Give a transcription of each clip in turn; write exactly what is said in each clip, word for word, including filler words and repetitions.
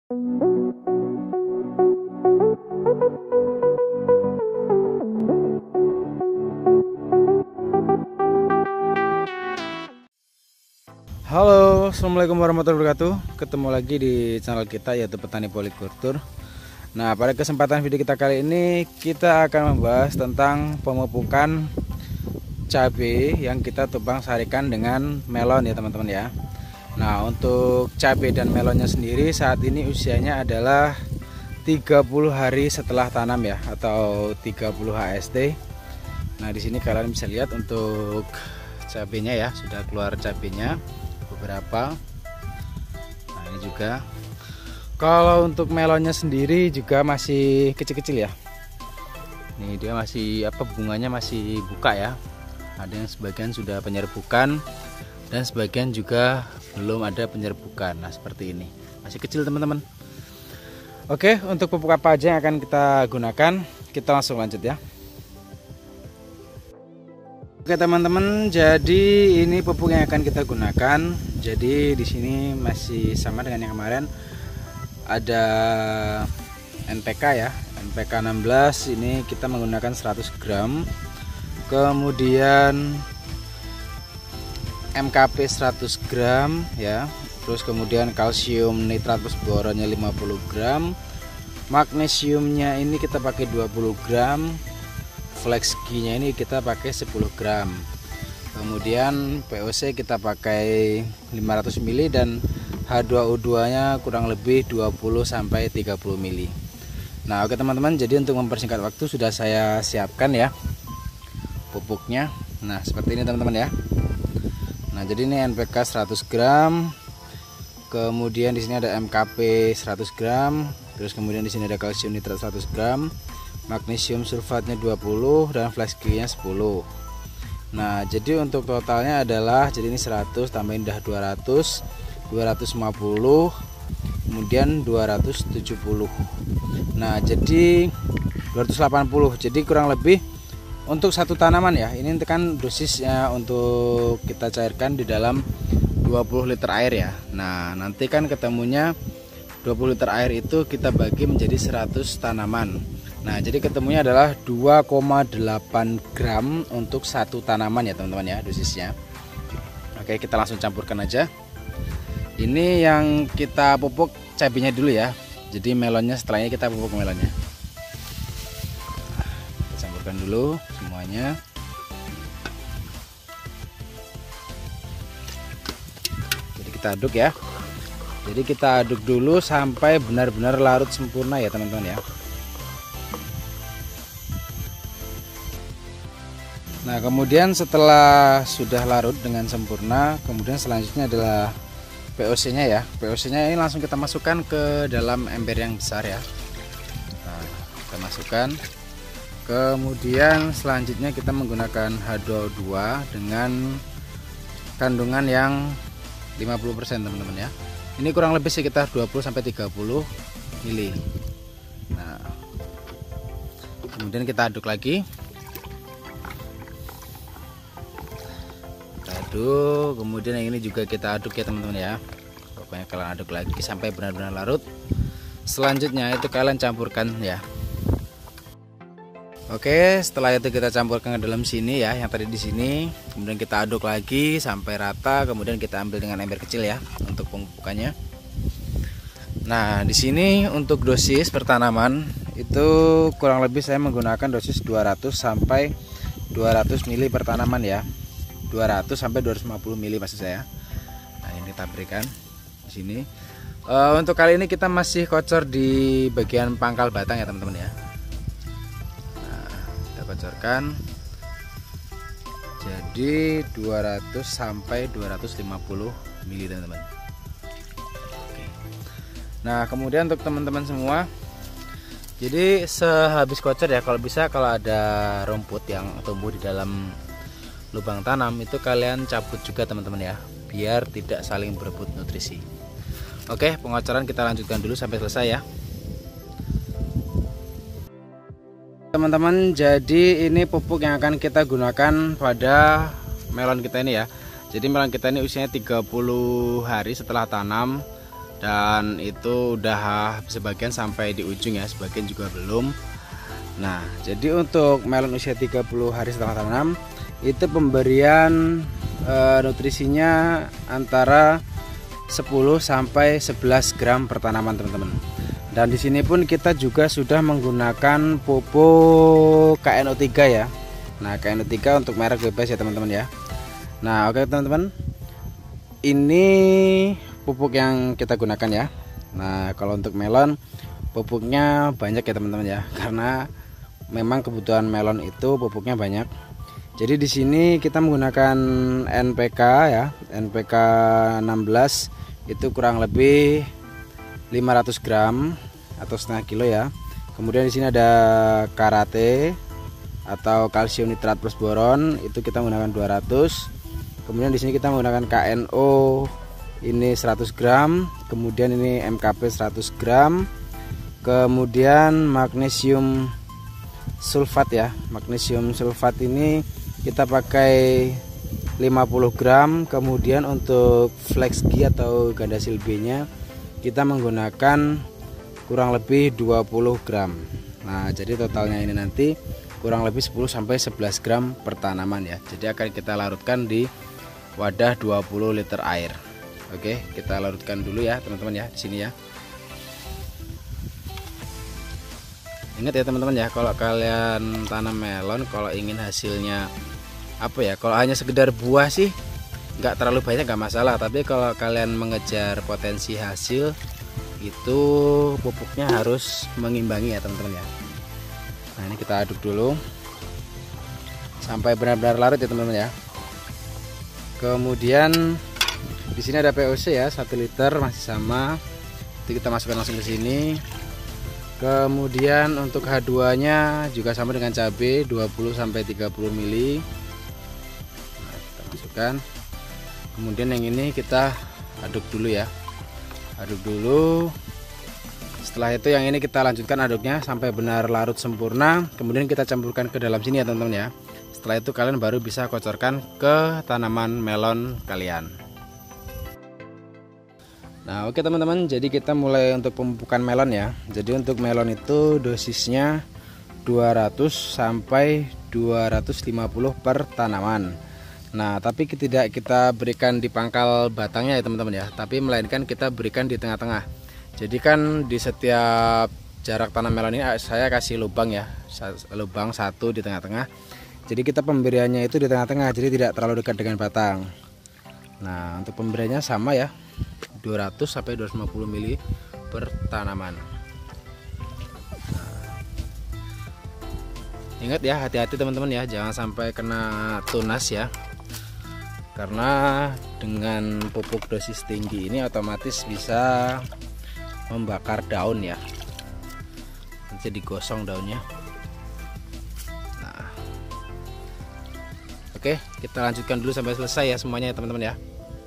Halo, assalamualaikum warahmatullahi wabarakatuh. Ketemu lagi di channel kita, yaitu Petani Polikultur. Nah, pada kesempatan video kita kali ini kita akan membahas tentang pemupukan cabai yang kita tebang sarikan dengan melon ya teman-teman ya. Nah, untuk cabai dan melonnya sendiri saat ini usianya adalah tiga puluh hari setelah tanam ya, atau tiga puluh H S T. Nah, di sini kalian bisa lihat untuk cabainya ya, sudah keluar cabainya beberapa. Nah, ini juga. Kalau untuk melonnya sendiri juga masih kecil-kecil ya. Nih dia masih apa, bunganya masih buka ya. Ada yang sebagian sudah penyerbukan dan sebagian juga belum ada penyerbukan. Nah, seperti ini. Masih kecil teman-teman. Oke, untuk pupuk apa aja yang akan kita gunakan? Kita langsung lanjut ya. Oke teman-teman, jadi ini pupuk yang akan kita gunakan. Jadi di sini masih sama dengan yang kemarin. Ada N P K ya, N P K enam belas, ini kita menggunakan seratus gram. Kemudian M K P seratus gram ya. Terus kemudian kalsium nitrat plus boronnya lima puluh gram. Magnesiumnya ini kita pakai dua puluh gram. Flexgi-nya ini kita pakai sepuluh gram. Kemudian P O C kita pakai lima ratus mililiter dan H dua O dua nya kurang lebih dua puluh sampai tiga puluh mililiter. Nah, oke teman-teman, jadi untuk mempersingkat waktu sudah saya siapkan ya pupuknya. Nah, seperti ini teman-teman ya. Nah, jadi ini N P K seratus gram. Kemudian di sini ada M K P seratus gram. Terus kemudian di sini ada kalsium nitrat seratus gram. Magnesium sulfatnya dua puluh dan flexgi-nya sepuluh. Nah, jadi untuk totalnya adalah, jadi ini seratus tambahin dah dua ratus, dua ratus lima puluh, kemudian dua ratus tujuh puluh. Nah, jadi dua ratus delapan puluh. Jadi kurang lebih untuk satu tanaman ya. Ini kan dosisnya untuk kita cairkan di dalam dua puluh liter air ya. Nah, nanti kan ketemunya dua puluh liter air itu kita bagi menjadi seratus tanaman. Nah, jadi ketemunya adalah dua koma delapan gram untuk satu tanaman ya teman-teman ya dosisnya. Oke, kita langsung campurkan aja. Ini yang kita pupuk cabenya dulu ya. Jadi melonnya setelahnya kita pupuk melonnya. Kita campurkan dulu semuanya. Jadi kita aduk ya. Jadi kita aduk dulu sampai benar-benar larut sempurna ya teman-teman ya. Nah, kemudian setelah sudah larut dengan sempurna, kemudian selanjutnya adalah P O C nya ya. P O C nya ini langsung kita masukkan ke dalam ember yang besar ya. Nah, kita masukkan. Kemudian selanjutnya kita menggunakan H dua O dua dengan kandungan yang lima puluh persen teman-teman ya. Ini kurang lebih sekitar dua puluh sampai tiga puluh mililiter. Nah, kemudian kita aduk lagi. Aduk, kemudian yang ini juga kita aduk ya teman-teman ya. Pokoknya kalian aduk lagi sampai benar-benar larut. Selanjutnya itu kalian campurkan ya. Oke, setelah itu kita campurkan ke dalam sini ya, yang tadi di sini. Kemudian kita aduk lagi sampai rata, kemudian kita ambil dengan ember kecil ya untuk pemupukannya. Nah, di sini untuk dosis per tanaman itu kurang lebih saya menggunakan dosis dua ratus sampai dua ratus mililiter per tanaman ya. dua ratus sampai dua ratus lima puluh mililiter maksud saya. Nah, ini kita berikan di sini. Uh, untuk kali ini kita masih kocor di bagian pangkal batang ya teman-teman ya. Nah, kita kocorkan. Jadi dua ratus sampai dua ratus lima puluh mililiter teman-teman. Oke. Nah, kemudian untuk teman-teman semua, jadi sehabis kocor ya, kalau bisa kalau ada rumput yang tumbuh di dalam lubang tanam itu kalian cabut juga teman-teman ya, biar tidak saling berebut nutrisi. Oke, pengocoran kita lanjutkan dulu sampai selesai ya teman-teman. Jadi ini pupuk yang akan kita gunakan pada melon kita ini ya. Jadi melon kita ini usianya tiga puluh hari setelah tanam. dan itu udah sebagian sampai di ujung ya, sebagian juga belum. Nah, jadi untuk melon usia tiga puluh hari setelah tanam itu pemberian e, nutrisinya antara sepuluh sampai sebelas gram per tanaman, teman-teman. Dan di sini pun kita juga sudah menggunakan pupuk K N O tiga ya. Nah, K N O tiga untuk merek bebas ya, teman-teman ya. Nah, oke teman-teman. Ini pupuk yang kita gunakan ya. Nah, kalau untuk melon pupuknya banyak ya, teman-teman ya. Karena memang kebutuhan melon itu pupuknya banyak. Jadi di sini kita menggunakan N P K ya, N P K enam belas itu kurang lebih lima ratus gram atau setengah kilo ya. Kemudian di sini ada Karate atau kalsium nitrat plus boron, itu kita menggunakan dua ratus. Kemudian di sini kita menggunakan K N O ini seratus gram, kemudian ini M K P seratus gram. Kemudian magnesium sulfat ya, magnesium sulfat ini kita pakai lima puluh gram. Kemudian untuk Flex G atau Gandasil B nya kita menggunakan kurang lebih dua puluh gram. Nah, jadi totalnya ini nanti kurang lebih sepuluh sampai sebelas gram per tanaman ya. Jadi akan kita larutkan di wadah dua puluh liter air. Oke, kita larutkan dulu ya teman-teman ya di sini ya. Ingat ya teman-teman ya, kalau kalian tanam melon, kalau ingin hasilnya apa ya, kalau hanya sekedar buah sih nggak terlalu banyak nggak masalah. Tapi kalau kalian mengejar potensi hasil itu pupuknya harus mengimbangi ya teman-teman ya. Nah, ini kita aduk dulu sampai benar-benar larut ya teman-teman ya. Kemudian di sini ada P O C ya, satu liter masih sama. Itu kita masukkan langsung ke sini. Kemudian untuk H dua nya juga sama dengan cabai, dua puluh sampai tiga puluh mili. Nah, kita masukkan. Kemudian yang ini kita aduk dulu ya. Aduk dulu. Setelah itu yang ini kita lanjutkan aduknya sampai benar larut sempurna. Kemudian kita campurkan ke dalam sini ya teman-teman ya. Setelah itu kalian baru bisa kocorkan ke tanaman melon kalian. Nah, oke teman-teman, jadi kita mulai untuk pemupukan melon ya. Jadi untuk melon itu dosisnya dua ratus sampai dua ratus lima puluh per tanaman. Nah, tapi tidak kita berikan di pangkal batangnya ya teman-teman ya, tapi melainkan kita berikan di tengah-tengah. Jadi kan di setiap jarak tanam melon ini saya kasih lubang ya, lubang satu di tengah-tengah. Jadi kita pemberiannya itu di tengah-tengah, jadi tidak terlalu dekat dengan batang. Nah, untuk pemberiannya sama ya, dua ratus sampai dua ratus lima puluh mili per tanaman. Nah, ingat ya, hati-hati teman-teman ya, jangan sampai kena tunas ya. Karena dengan pupuk dosis tinggi ini otomatis bisa membakar daun ya. Nanti digosong daunnya. Nah, oke, kita lanjutkan dulu sampai selesai ya semuanya ya teman-teman ya.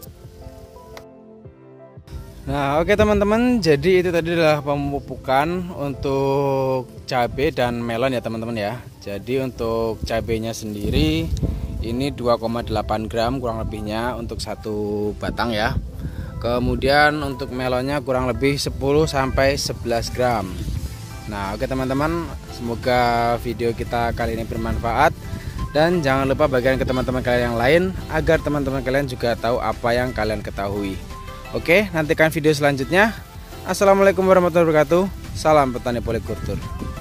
Nah, oke teman-teman, jadi itu tadi adalah pemupukan untuk cabai dan melon ya teman-teman ya. Jadi untuk cabainya sendiri ini dua koma delapan gram kurang lebihnya untuk satu batang ya. Kemudian untuk melonnya kurang lebih sepuluh sampai sebelas gram. Nah, oke teman-teman, semoga video kita kali ini bermanfaat. Dan jangan lupa bagikan ke teman-teman kalian yang lain agar teman-teman kalian juga tahu apa yang kalian ketahui. Oke, nantikan video selanjutnya. Assalamualaikum warahmatullahi wabarakatuh. Salam petani polikultur.